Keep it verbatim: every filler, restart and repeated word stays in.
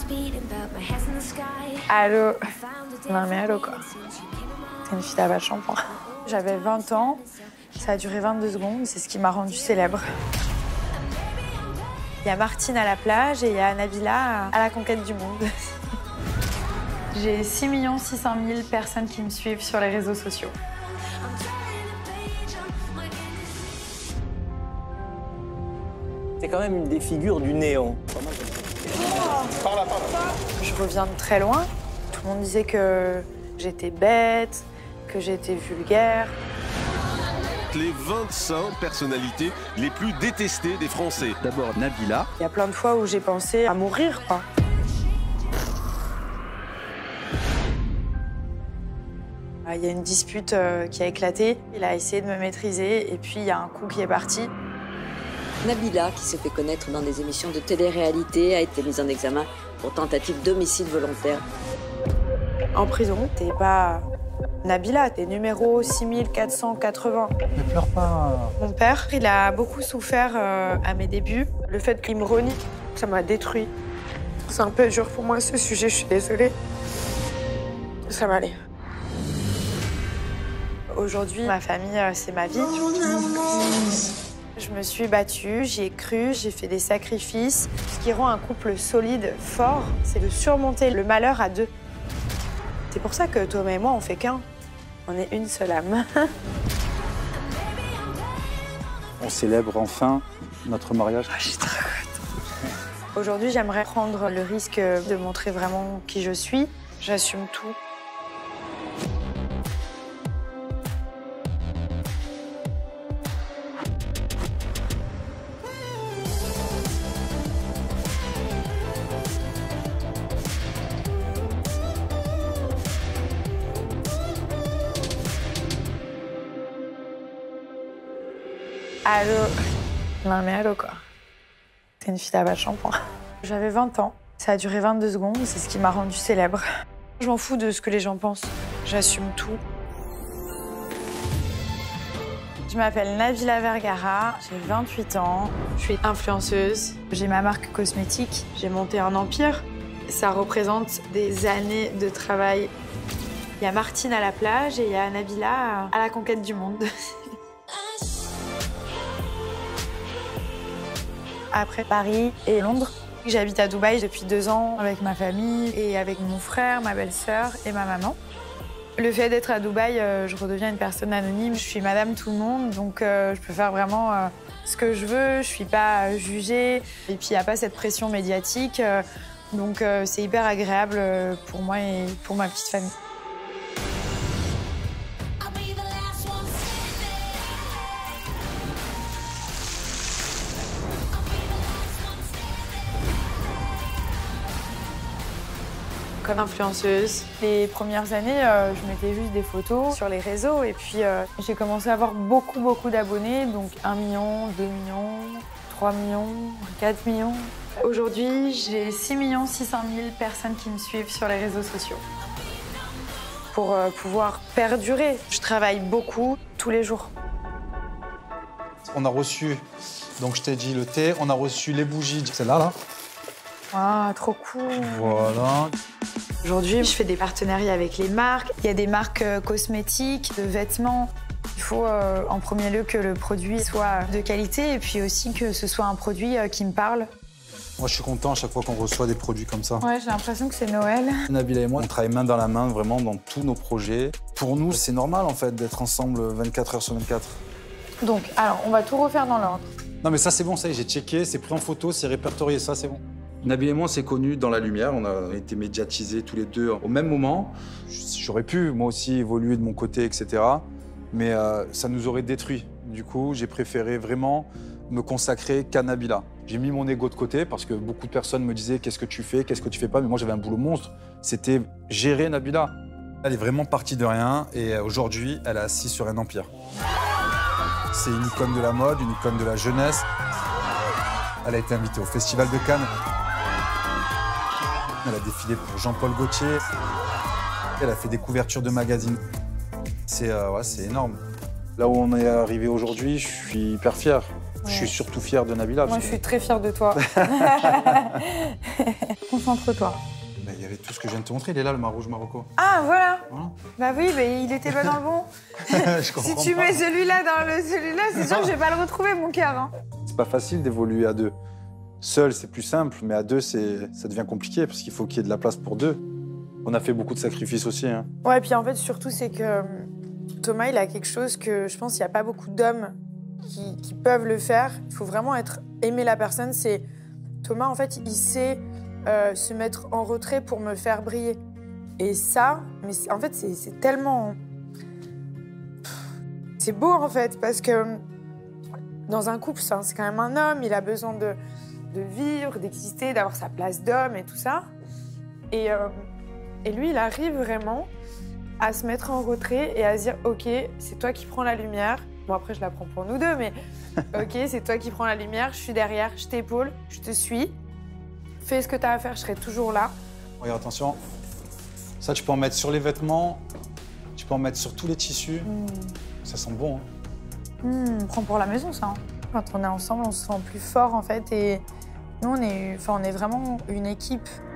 Allô. Non mais allô quoi. C'est une fille à vache shampoing. J'avais vingt ans, ça a duré vingt-deux secondes, c'est ce qui m'a rendue célèbre. Il y a Martine à la plage et il y a Nabila à la conquête du monde. J'ai six millions six cent mille personnes qui me suivent sur les réseaux sociaux. C'est quand même une des figures du néant. Par là, par là. Je reviens de très loin. Tout le monde disait que j'étais bête, que j'étais vulgaire. Les vingt-cinq personnalités les plus détestées des Français. D'abord Nabila. Il y a plein de fois où j'ai pensé à mourir, quoi. Il y a une dispute qui a éclaté. Il a essayé de me maîtriser et puis il y a un coup qui est parti. Nabila, qui s'est fait connaître dans des émissions de télé-réalité, a été mise en examen pour tentative d'homicide volontaire. En prison, t'es pas Nabila, t'es numéro six mille quatre cent quatre-vingts. Ne pleure pas. Mon père, il a beaucoup souffert euh, à mes débuts. Le fait qu'il me renie, ça m'a détruit. C'est un peu dur pour moi ce sujet, je suis désolée. Ça va aller. Aujourd'hui, ma famille, c'est ma vie. Je me suis battue, j'y ai cru, j'ai fait des sacrifices. Ce qui rend un couple solide, fort, c'est de surmonter le malheur à deux. C'est pour ça que Thomas et moi, on fait qu'un. On est une seule âme. On célèbre enfin notre mariage. Oh, je suis trop contente. Aujourd'hui, j'aimerais prendre le risque de montrer vraiment qui je suis. J'assume tout. Allô. Non mais allô quoi. C'est une fille à vache shampoing. J'avais vingt ans, ça a duré vingt-deux secondes, c'est ce qui m'a rendue célèbre. Je m'en fous de ce que les gens pensent, j'assume tout. Je m'appelle Nabila Vergara, j'ai vingt-huit ans, je suis influenceuse, j'ai ma marque cosmétique, j'ai monté un empire. Ça représente des années de travail. Il y a Martine à la plage et il y a Nabila à la conquête du monde. Après Paris et Londres, j'habite à Dubaï depuis deux ans avec ma famille et avec mon frère, ma belle-sœur et ma maman. Le fait d'être à Dubaï, euh, je redeviens une personne anonyme. Je suis madame tout le monde, donc euh, je peux faire vraiment euh, ce que je veux. Je suis pas euh, jugée. Et puis il n'y a pas cette pression médiatique. Euh, donc euh, c'est hyper agréable euh, pour moi et pour ma petite famille. Comme influenceuse, les premières années, euh, je mettais juste des photos sur les réseaux et puis euh, j'ai commencé à avoir beaucoup, beaucoup d'abonnés, donc un million, deux millions, trois millions, quatre millions. Aujourd'hui, j'ai six millions six cent mille personnes qui me suivent sur les réseaux sociaux. Pour euh, pouvoir perdurer, je travaille beaucoup, tous les jours. On a reçu, donc je t'ai dit le thé, on a reçu les bougies, celle-là, là. Ah, trop cool. Voilà. Aujourd'hui, je fais des partenariats avec les marques. Il y a des marques cosmétiques, de vêtements. Il faut euh, en premier lieu que le produit soit de qualité et puis aussi que ce soit un produit euh, qui me parle. Moi, je suis content à chaque fois qu'on reçoit des produits comme ça. Ouais, j'ai l'impression que c'est Noël. Nabila et moi, on travaille main dans la main vraiment dans tous nos projets. Pour nous, c'est normal en fait d'être ensemble vingt-quatre heures sur vingt-quatre. Donc, alors, on va tout refaire dans l'ordre. Non mais ça c'est bon, ça y est, j'ai checké, c'est pris en photo, c'est répertorié, ça c'est bon. Nabila et moi, on s'est connus dans la lumière. On a été médiatisés tous les deux au même moment. J'aurais pu, moi aussi, évoluer de mon côté, et cetera. Mais euh, ça nous aurait détruit. Du coup, j'ai préféré vraiment me consacrer qu'à Nabila. J'ai mis mon ego de côté parce que beaucoup de personnes me disaient « Qu'est-ce que tu fais? Qu'est-ce que tu fais pas ?» Mais moi, j'avais un boulot monstre. C'était gérer Nabila. Elle est vraiment partie de rien et aujourd'hui, elle est assise sur un empire. C'est une icône de la mode, une icône de la jeunesse. Elle a été invitée au Festival de Cannes. Elle a défilé pour Jean-Paul Gaultier. Elle a fait des couvertures de magazines. C'est euh, ouais, c'est énorme. Là où on est arrivé aujourd'hui, je suis hyper fier. Ouais. Je suis surtout fier de Nabila. Moi, parce je que- suis très fière de toi. Concentre-toi. Bah, il y avait tout ce que je viens de te montrer. Il est là, le Marouge Marocco. Ah, voilà. Voilà. Bah oui, mais il était pas dans le bon. je Si comprends tu pas. mets celui-là dans le celui-là, c'est sûr que je vais pas le retrouver, mon cœur. Hein. C'est pas facile d'évoluer à deux. Seul, c'est plus simple, mais à deux, c'est... ça devient compliqué parce qu'il faut qu'il y ait de la place pour deux. On a fait beaucoup de sacrifices aussi. Hein. Ouais, puis en fait, surtout, c'est que Thomas, il a quelque chose que je pense qu'il n'y a pas beaucoup d'hommes qui, qui peuvent le faire. Il faut vraiment être aimer la personne. C'est Thomas, en fait, il sait euh, se mettre en retrait pour me faire briller. Et ça, mais c'est- en fait, c'est c'est tellement... C'est beau, en fait, parce que dans un couple, c'est c'est quand même un homme, il a besoin de, de vivre, d'exister, d'avoir sa place d'homme et tout ça. Et, euh, et lui, il arrive vraiment à se mettre en retrait et à se dire « Ok, c'est toi qui prends la lumière. » Bon, après, je la prends pour nous deux, mais « Ok, c'est toi qui prends la lumière, je suis derrière, je t'épaule, je te suis. Fais ce que tu as à faire, je serai toujours là. » Regarde, attention. Ça, tu peux en mettre sur les vêtements. Tu peux en mettre sur tous les tissus. Hmm. Ça sent bon. Hein. Hmm, on prend pour la maison, ça. Hein. Quand on est ensemble, on se sent plus fort, en fait. Et nous, on est, enfin, on est vraiment une équipe.